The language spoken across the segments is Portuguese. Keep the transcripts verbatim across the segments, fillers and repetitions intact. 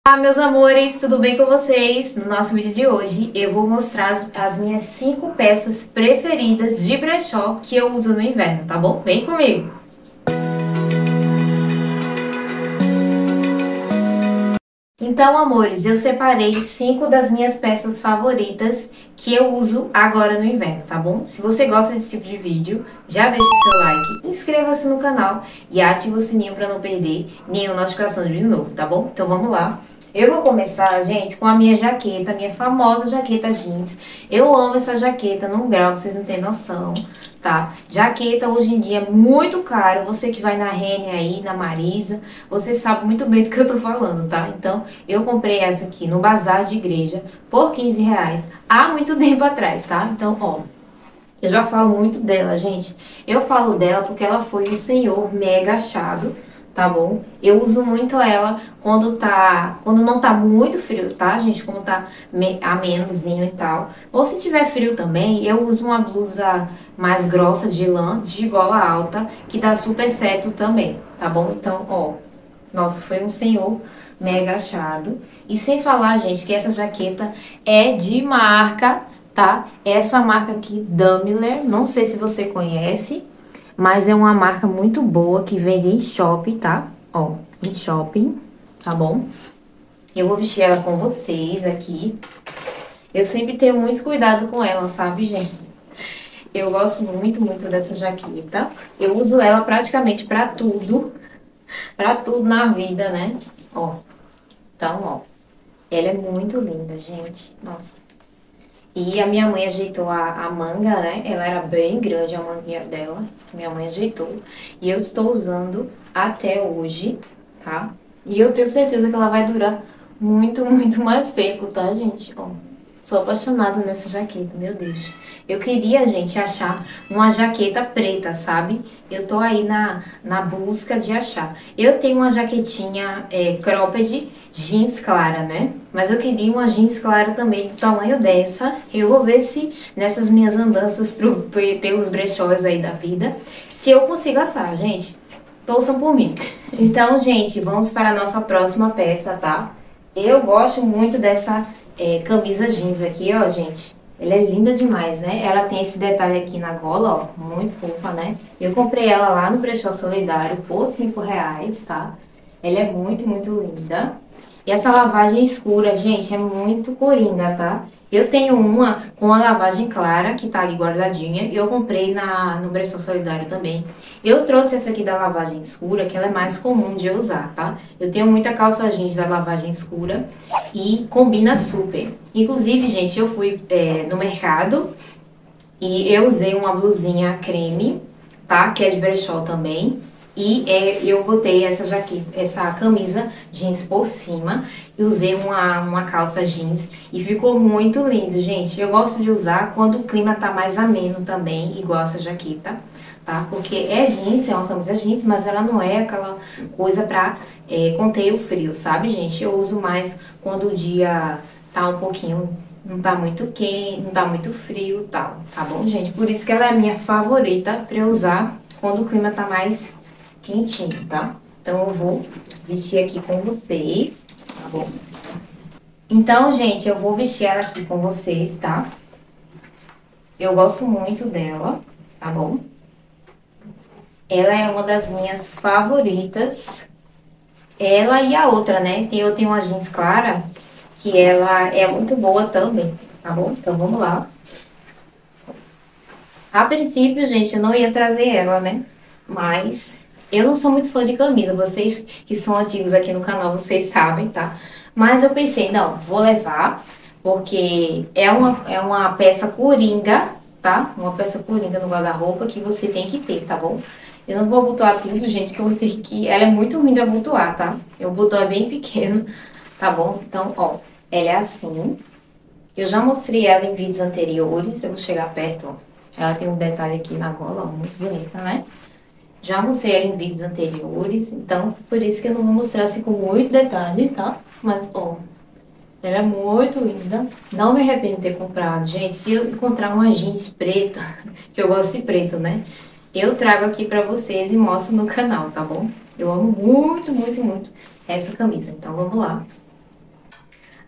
Olá, meus amores, tudo bem com vocês? No nosso vídeo de hoje eu vou mostrar as, as minhas cinco peças preferidas de brechó que eu uso no inverno, tá bom? Vem comigo! Então, amores, eu separei cinco das minhas peças favoritas que eu uso agora no inverno, tá bom? Se você gosta desse tipo de vídeo, já deixa o seu like, inscreva-se no canal e ative o sininho para não perder nenhuma notificação de vídeo novo, tá bom? Então vamos lá. Eu vou começar, gente, com a minha jaqueta, a minha famosa jaqueta jeans. Eu amo essa jaqueta num grau que vocês não têm noção, tá? Jaqueta hoje em dia é muito caro. Você que vai na Renner aí, na Marisa, você sabe muito bem do que eu tô falando, tá? Então, eu comprei essa aqui no bazar de igreja por quinze reais há muito tempo atrás, tá? Então, ó, eu já falo muito dela, gente. Eu falo dela porque ela foi um senhor mega achado, tá bom? Eu uso muito ela quando tá, quando não tá muito frio, tá, gente? Quando tá amenozinho e tal. Ou se tiver frio também, eu uso uma blusa mais grossa de lã, de gola alta, que dá super certo também, tá bom? Então, ó, nossa, foi um senhor mega achado. E sem falar, gente, que essa jaqueta é de marca, tá? Essa marca aqui, Daimler, não sei se você conhece, mas é uma marca muito boa que vende em shopping, tá? Ó, em shopping, tá bom? Eu vou vestir ela com vocês aqui. Eu sempre tenho muito cuidado com ela, sabe, gente? Eu gosto muito, muito dessa jaqueta. Eu uso ela praticamente pra tudo. Pra tudo na vida, né? Ó. Então, ó. Ela é muito linda, gente. Nossa. E a minha mãe ajeitou a, a manga, né? Ela era bem grande, a manguinha dela. Minha mãe ajeitou. E eu estou usando até hoje, tá? E eu tenho certeza que ela vai durar muito, muito mais tempo, tá, gente? Ó, sou apaixonada nessa jaqueta, meu Deus. Eu queria, gente, achar uma jaqueta preta, sabe? Eu tô aí na, na busca de achar. Eu tenho uma jaquetinha é, cropped jeans clara, né? Mas eu queria uma jeans clara também do tamanho dessa. Eu vou ver se nessas minhas andanças pro, pelos brechós aí da vida, se eu consigo achar, gente. Torçam por mim. Então, gente, vamos para a nossa próxima peça, tá? Eu gosto muito dessa é, camisa jeans aqui, ó, gente. Ela é linda demais, né? Ela tem esse detalhe aqui na gola, ó, muito fofa, né? Eu comprei ela lá no Brechó Solidário por cinco reais, tá? Ela é muito, muito linda. E essa lavagem escura, gente, é muito coringa, tá? Eu tenho uma com a lavagem clara, que tá ali guardadinha. Eu comprei na, no Brechó Solidário também. Eu trouxe essa aqui da lavagem escura, que ela é mais comum de usar, tá? Eu tenho muita calça jeans da lavagem escura e combina super. Inclusive, gente, eu fui é, no mercado e eu usei uma blusinha creme, tá? Que é de brechó também. E é, eu botei essa jaqueta, essa camisa jeans por cima e usei uma, uma calça jeans e ficou muito lindo, gente. Eu gosto de usar quando o clima tá mais ameno também, igual essa jaqueta, tá? Porque é jeans, é uma camisa jeans, mas ela não é aquela coisa pra é, conter o frio, sabe, gente? Eu uso mais quando o dia tá um pouquinho, não tá muito quente, não tá muito frio e tal, tá bom, gente? Por isso que ela é a minha favorita pra eu usar quando o clima tá mais quentinho, tá? Então, eu vou vestir aqui com vocês, tá bom? Então, gente, eu vou vestir ela aqui com vocês, tá? Eu gosto muito dela, tá bom? Ela é uma das minhas favoritas. Ela e a outra, né? Tem, eu tenho uma jeans clara, que ela é muito boa também, tá bom? Então, vamos lá. A princípio, gente, eu não ia trazer ela, né? Mas eu não sou muito fã de camisa, vocês que são antigos aqui no canal, vocês sabem, tá? Mas eu pensei, não, vou levar, porque é uma, é uma peça coringa, tá? Uma peça coringa no guarda-roupa que você tem que ter, tá bom? Eu não vou abotoar tudo, gente, que eu vou ter que... Ela é muito ruim de abotoar, tá? O botão é bem pequeno, tá bom? Então, ó, ela é assim. Eu já mostrei ela em vídeos anteriores, eu vou chegar perto, ó. Ela tem um detalhe aqui na gola, ó, muito bonita, né? Já mostrei ela em vídeos anteriores, então por isso que eu não vou mostrar assim com muito detalhe, tá? Mas, ó, ela é muito linda. Não me arrependo de ter comprado. Gente, se eu encontrar uma jeans preta, que eu gosto de preto, né? Eu trago aqui pra vocês e mostro no canal, tá bom? Eu amo muito, muito, muito essa camisa. Então, vamos lá.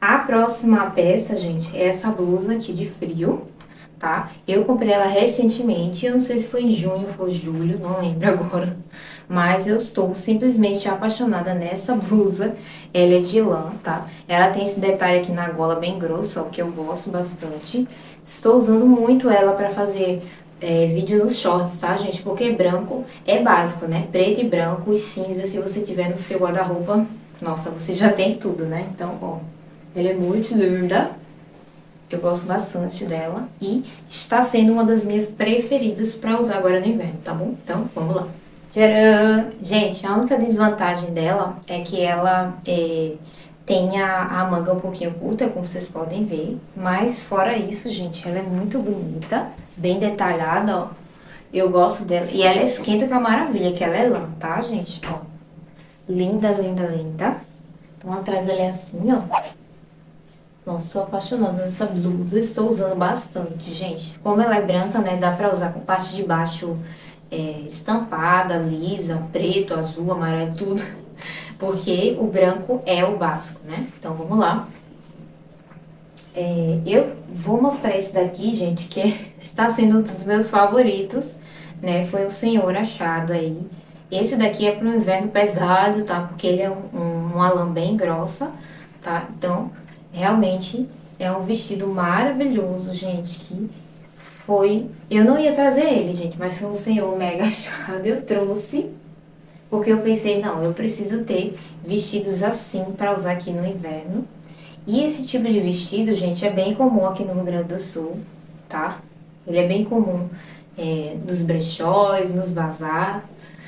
A próxima peça, gente, é essa blusa aqui de frio, tá? Eu comprei ela recentemente, eu não sei se foi em junho, foi julho, não lembro agora. Mas eu estou simplesmente apaixonada nessa blusa. Ela é de lã, tá? Ela tem esse detalhe aqui na gola bem grosso, ó, que eu gosto bastante. Estou usando muito ela pra fazer é, vídeo nos shorts, tá, gente? Porque branco é básico, né? Preto e branco e cinza, se você tiver no seu guarda-roupa, nossa, você já tem tudo, né? Então, ó, ela é muito linda. Eu gosto bastante dela e está sendo uma das minhas preferidas para usar agora no inverno, tá bom? Então, vamos lá. Tcharam! Gente, a única desvantagem dela é que ela é, tem a, a manga um pouquinho curta, como vocês podem ver. Mas fora isso, gente, ela é muito bonita, bem detalhada, ó. Eu gosto dela. E ela esquenta com a maravilha, que ela é lã, tá, gente? Ó, linda, linda, linda. Então, atrás ela é assim, ó. Nossa, sou apaixonada nessa blusa, estou usando bastante, gente. Como ela é branca, né, dá pra usar com parte de baixo é, estampada, lisa, preto, azul, amarelo, tudo. Porque o branco é o básico, né? Então, vamos lá. É, eu vou mostrar esse daqui, gente, que está sendo um dos meus favoritos, né? Foi o Senhor achado aí. Esse daqui é para o inverno pesado, tá? Porque ele é um, um, uma lã bem grossa, tá? Então, realmente é um vestido maravilhoso, gente, que foi... Eu não ia trazer ele, gente, mas foi um Senhor mega achado. Eu trouxe, porque eu pensei, não, eu preciso ter vestidos assim para usar aqui no inverno. E esse tipo de vestido, gente, é bem comum aqui no Rio Grande do Sul, tá? Ele é bem comum é, nos brechós, nos bazar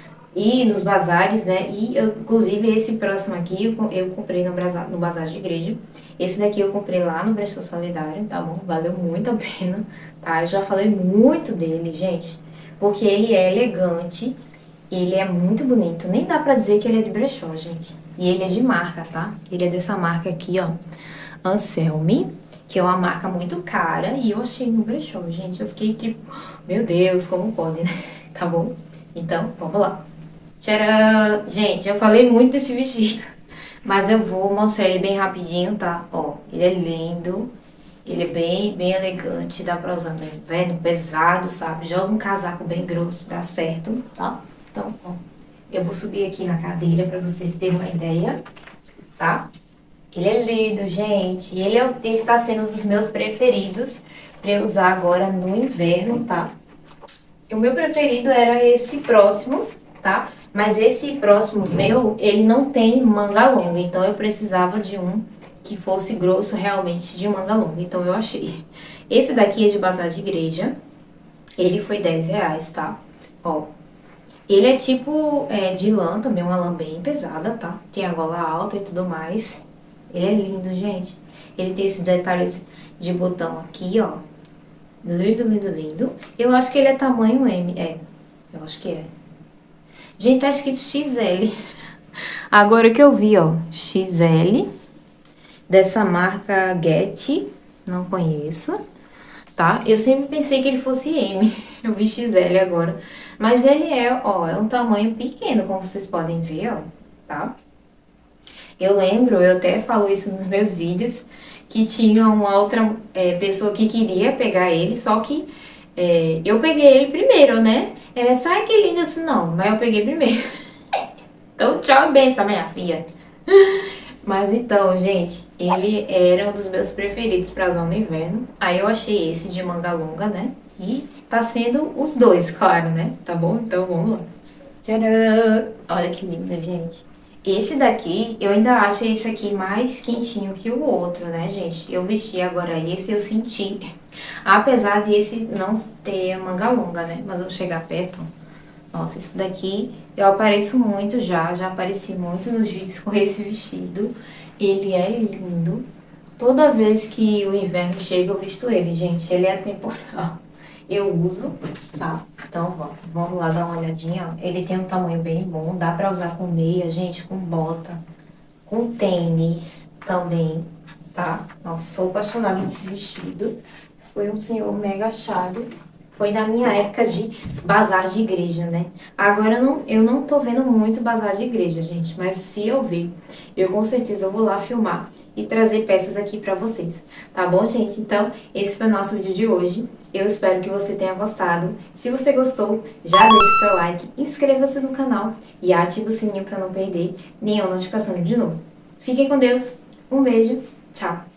e nos bazares, né? E, eu, inclusive, esse próximo aqui eu, eu comprei no bazar, no bazar de igreja. Esse daqui eu comprei lá no Brechó Solidário, tá bom? Valeu muito a pena, tá? Eu já falei muito dele, gente, porque ele é elegante, ele é muito bonito. Nem dá pra dizer que ele é de brechó, gente. E ele é de marca, tá? Ele é dessa marca aqui, ó, Anselmi, que é uma marca muito cara. E eu achei no brechó, gente. Eu fiquei tipo, meu Deus, como pode, né? Tá bom? Então, vamos lá. Tcharam! Gente, eu falei muito desse vestido, mas eu vou mostrar ele bem rapidinho, tá? Ó, ele é lindo, ele é bem, bem elegante, dá pra usar no inverno, pesado, sabe? Joga um casaco bem grosso, dá certo, tá? Então, ó, eu vou subir aqui na cadeira pra vocês terem uma ideia, tá? Ele é lindo, gente, ele é, está sendo um dos meus preferidos pra eu usar agora no inverno, tá? O meu preferido era esse próximo, tá? Mas esse próximo meu, ele não tem manga longa, então eu precisava de um que fosse grosso realmente de manga longa, então eu achei. Esse daqui é de bazar de igreja, ele foi dez reais, tá? Ó, ele é tipo é, de lã também, uma lã bem pesada, tá? Tem a gola alta e tudo mais. Ele é lindo, gente. Ele tem esses detalhes de botão aqui, ó. Lindo, lindo, lindo. Eu acho que ele é tamanho M, é, eu acho que é. Gente, tá escrito X L. Agora que eu vi, ó, X L, dessa marca Get, não conheço, tá? Eu sempre pensei que ele fosse M, eu vi X L agora. Mas ele é, ó, é um tamanho pequeno, como vocês podem ver, ó, tá? Eu lembro, eu até falo isso nos meus vídeos, que tinha uma outra é, pessoa que queria pegar ele, só que é, eu peguei ele primeiro, né? Ela disse, ai que lindo, isso não, mas eu peguei primeiro. Então, tchau e benção, minha filha. Mas então, gente, ele era um dos meus preferidos pra usar no inverno. Aí eu achei esse de manga longa, né? E tá sendo os dois, claro, né? Tá bom? Então, vamos lá. Tcharam! Olha que lindo, gente. Esse daqui, eu ainda acho esse aqui mais quentinho que o outro, né, gente? Eu vesti agora esse, eu senti. Apesar de esse não ter manga longa, né? Mas eu vou chegar perto. Nossa, esse daqui eu apareço muito já, já apareci muito nos vídeos com esse vestido. Ele é lindo. Toda vez que o inverno chega, eu visto ele, gente. Ele é atemporal. Eu uso, tá? Então, vamos, vamos lá dar uma olhadinha. Ele tem um tamanho bem bom, dá pra usar com meia, gente, com bota, com tênis também, tá? Nossa, sou apaixonada nesse vestido. Foi um senhor mega achado. foi da minha época de bazar de igreja, né? Agora eu não, eu não tô vendo muito bazar de igreja, gente, mas se eu ver, eu com certeza vou lá filmar e trazer peças aqui pra vocês, tá bom, gente? Então, esse foi o nosso vídeo de hoje. Eu espero que você tenha gostado. Se você gostou, já deixa seu like, inscreva-se no canal e ative o sininho pra não perder nenhuma notificação de novo. Fiquem com Deus, um beijo, tchau!